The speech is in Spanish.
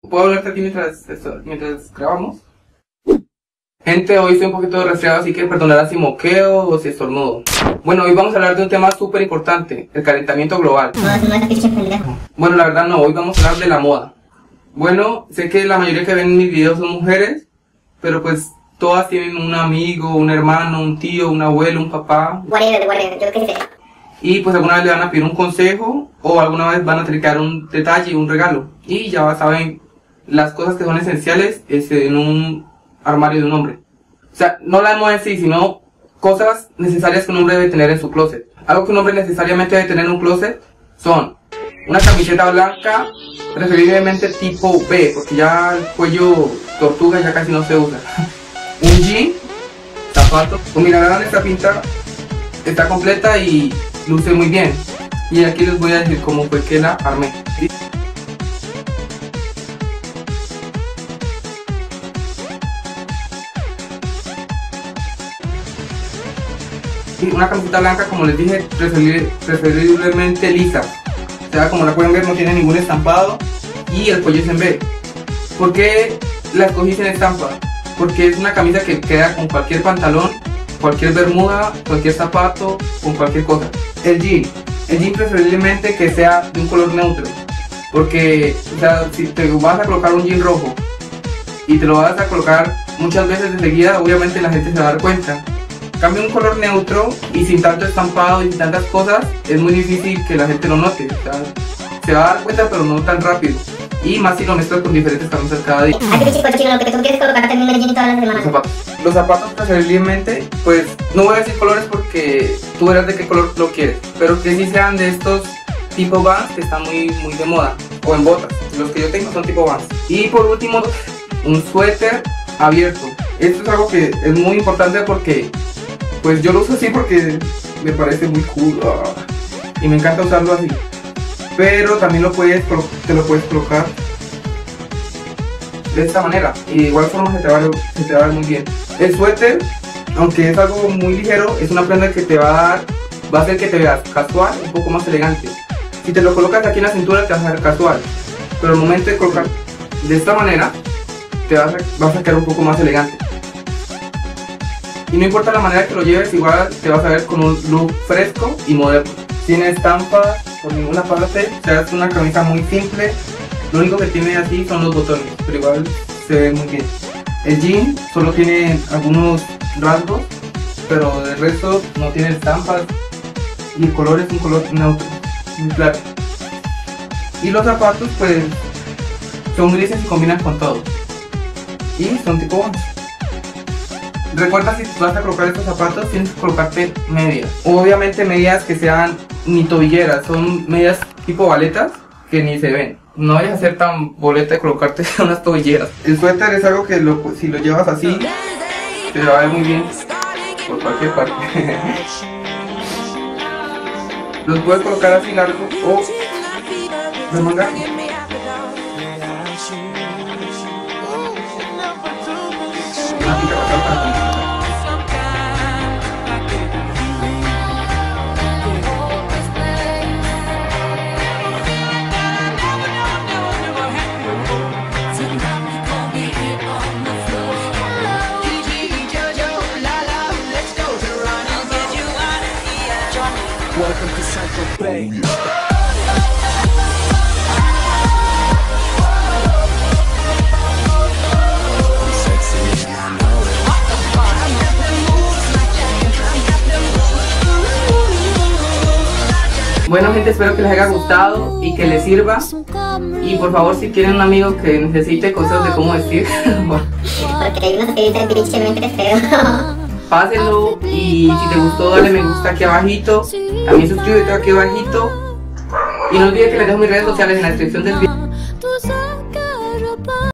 ¿Puedo hablarte aquí mientras grabamos? Gente, hoy estoy un poquito resfriado, así que perdonarán si moqueo o si estornudo. Bueno, hoy vamos a hablar de un tema súper importante, el calentamiento global. Bueno, la verdad no, hoy vamos a hablar de la moda. Bueno, sé que la mayoría que ven mis videos son mujeres, pero pues todas tienen un amigo, un hermano, un tío, un abuelo, un papá. Whatever, yo qué sé. Y pues alguna vez le van a pedir un consejo o alguna vez van a tener que dar un detalle, un regalo. Y ya saben las cosas que son esenciales en un armario de un hombre. O sea, no la moda en sí, sino cosas necesarias que un hombre debe tener en su closet. Algo que un hombre necesariamente debe tener en un closet son una camiseta blanca, preferiblemente tipo B, porque ya el cuello tortuga ya casi no se usa. Un jean, zapatos. Como mirarán, esta pinta está completa y luce muy bien. Y aquí les voy a decir cómo fue que la armé. Una camiseta blanca, como les dije, preferiblemente lisa. O sea, como la pueden ver, no tiene ningún estampado y el cuello es en B. ¿Por qué la escogí sin estampa? Porque es una camisa que queda con cualquier pantalón, cualquier bermuda, cualquier zapato, con cualquier cosa. El jean preferiblemente que sea de un color neutro. Porque, o sea, si te vas a colocar un jean rojo y te lo vas a colocar muchas veces de seguida, obviamente la gente se va a dar cuenta. Cambia un color neutro y sin tanto estampado y sin tantas cosas, es muy difícil que la gente lo note. O sea, se va a dar cuenta, pero no tan rápido. Y más si lo mezclas con diferentes camisas cada día. Lo que tú quieres colocar también el jean todas las semanas. Los zapatos preferiblemente, pues no voy a decir colores porque tú verás de qué color lo quieres, pero que sí sean de estos tipo Vans que están muy de moda, o en botas. Los que yo tengo son tipo Vans. Y por último, un suéter abierto. Esto es algo que es muy importante porque pues yo lo uso así porque me parece muy cool y me encanta usarlo así. Pero también te lo puedes colocar de esta manera y de igual forma se te va a ver muy bien. El suéter, aunque es algo muy ligero, es una prenda que te va a hacer que te veas casual, un poco más elegante. Si te lo colocas aquí en la cintura te vas a ver casual, pero al momento de colocar de esta manera vas a quedar un poco más elegante. Y no importa la manera que lo lleves, igual te vas a ver con un look fresco y moderno. Tiene estampas por ninguna parte, o sea, es una camisa muy simple. Lo único que tiene así son los botones, pero igual se ve muy bien. El jean solo tiene algunos rasgos, pero del resto no tiene estampas. Y el color es un color neutro, muy claro. Y los zapatos pues son grises y combinan con todo. Y son tipo Vans. Recuerda, si vas a colocar estos zapatos tienes que colocarte medias. Obviamente medias que sean ni tobilleras, son medias tipo baletas que ni se ven. No vayas a ser tan boleta de colocarte unas tobilleras. El suéter es algo que si lo llevas así te va a ver muy bien por cualquier parte. Los puedes colocar así largos o remangar. Welcome to Central Bay. Bueno gente, espero que les haya gustado y que les sirva. Y por favor, si quieren un amigo que necesite cosas de cómo vestir, Porque hay unos que dicen pinchemente feo. pásenlo, y si te gustó dale me gusta aquí abajito, también suscríbete aquí abajito y no olvides que les dejo mis redes sociales en la descripción del video.